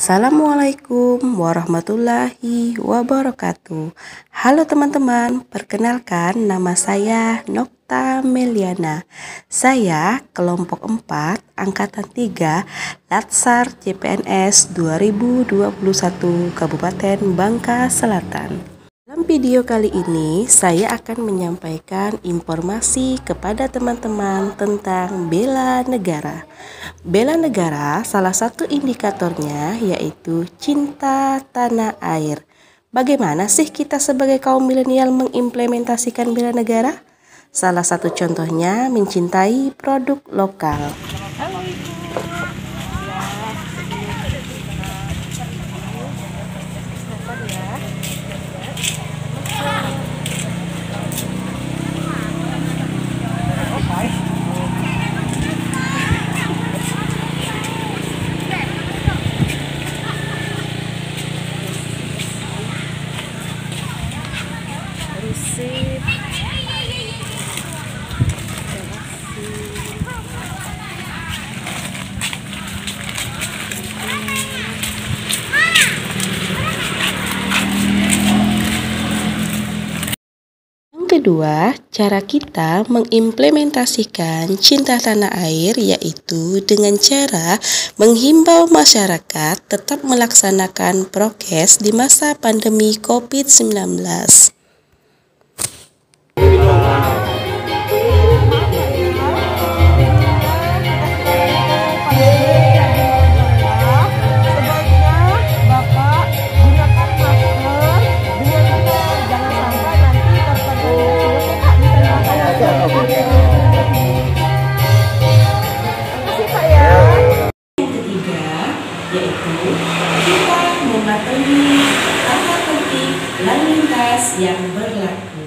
Assalamualaikum warahmatullahi wabarakatuh. Halo teman-teman, perkenalkan nama saya Nokta Meliana. Saya kelompok 4 angkatan 3 Latsar CPNS 2021 Kabupaten Bangka Selatan. Dalam video kali ini saya akan menyampaikan informasi kepada teman-teman tentang bela negara. Bela negara salah satu indikatornya yaitu cinta tanah air. Bagaimana sih kita sebagai kaum milenial mengimplementasikan bela negara? Salah satu contohnya mencintai produk lokal. Kedua, cara kita mengimplementasikan cinta tanah air yaitu dengan cara menghimbau masyarakat tetap melaksanakan prokes di masa pandemi COVID-19. Yaitu kita mematuhi tata tertib lalu lintas yang berlaku.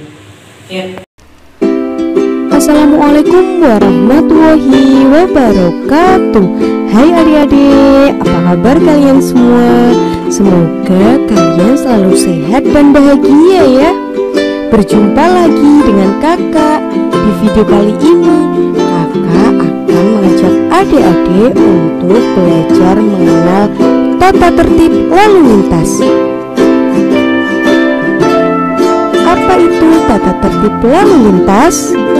Assalamualaikum warahmatullahi wabarakatuh. Hai adik-adik, apa kabar kalian semua? Semoga kalian selalu sehat dan bahagia ya. Berjumpa lagi dengan kakak. Di video kali ini kakak akan mengajak adik-adik untuk belajar mengenal tata tertib lalu lintas. Apa itu tata tertib lalu lintas?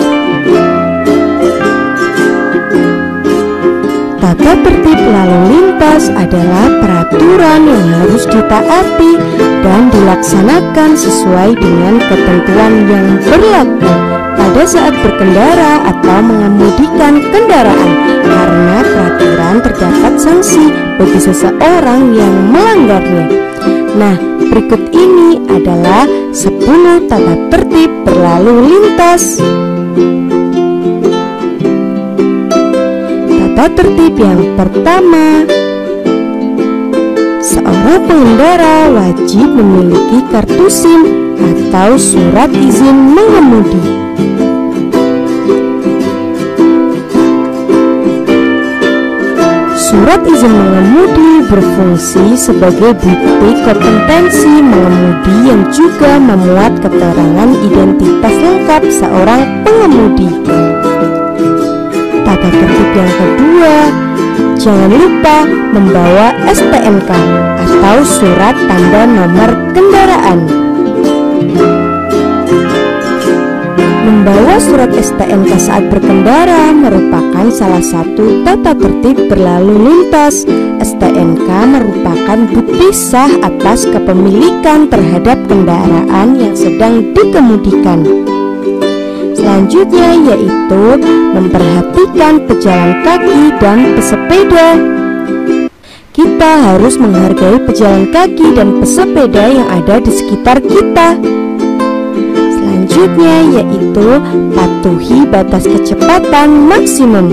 Tata tertib lalu lintas adalah peraturan yang harus ditaati dan dilaksanakan sesuai dengan ketentuan yang berlaku pada saat berkendara atau mengemudikan kendaraan, karena peraturan terdapat sanksi bagi seseorang yang melanggarnya. Nah, berikut ini adalah 10 tata tertib berlalu lintas. Tata tertib yang pertama, seorang pengendara wajib memiliki kartu SIM atau surat izin mengemudi. Surat izin mengemudi berfungsi sebagai bukti kompetensi mengemudi yang juga memuat keterangan identitas lengkap seorang pengemudi. Tata tertib yang kedua, jangan lupa membawa STNK atau surat tanda nomor kendaraan. Membawa surat STNK saat berkendara merupakan salah satu tata tertib berlalu lintas. STNK merupakan bukti sah atas kepemilikan terhadap kendaraan yang sedang dikemudikan. Selanjutnya yaitu memperhatikan pejalan kaki dan pesepeda. Kita harus menghargai pejalan kaki dan pesepeda yang ada di sekitar kita. Selanjutnya yaitu patuhi batas kecepatan maksimum.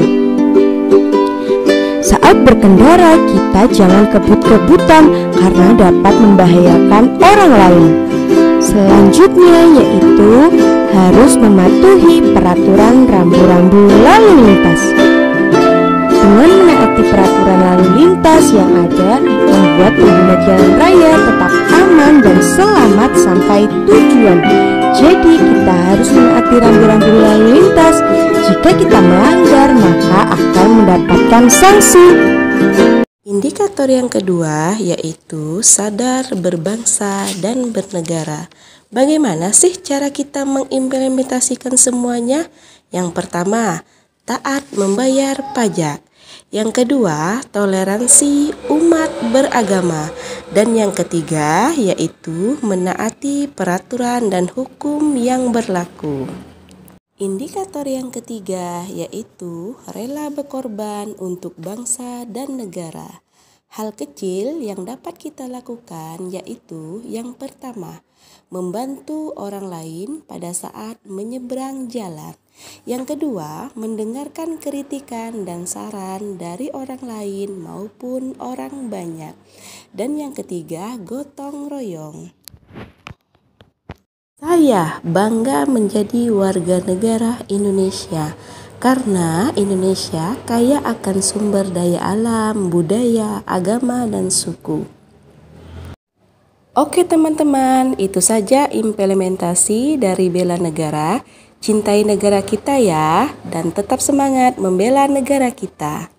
Saat berkendara kita jangan kebut-kebutan karena dapat membahayakan orang lain. Selanjutnya yaitu harus mematuhi peraturan rambu-rambu lalu lintas. Dengan menaati peraturan lalu lintas yang ada, membuat pengguna jalan raya tetap aman dan selamat sampai tujuan. Jadi kita harus menaati rambu-rambu lalu lintas. Jika kita melanggar, maka akan mendapatkan sanksi. Indikator yang kedua yaitu sadar berbangsa dan bernegara. Bagaimana sih cara kita mengimplementasikan semuanya? Yang pertama, taat membayar pajak. Yang kedua, toleransi umat beragama. Dan yang ketiga yaitu menaati peraturan dan hukum yang berlaku. Indikator yang ketiga yaitu rela berkorban untuk bangsa dan negara. Hal kecil yang dapat kita lakukan yaitu yang pertama, membantu orang lain pada saat menyeberang jalan. Yang kedua, mendengarkan kritikan dan saran dari orang lain maupun orang banyak. Dan yang ketiga, gotong royong. Saya bangga menjadi warga negara Indonesia karena Indonesia kaya akan sumber daya alam, budaya, agama, dan suku. Oke teman-teman, itu saja implementasi dari bela negara. Cintai negara kita ya, dan tetap semangat membela negara kita.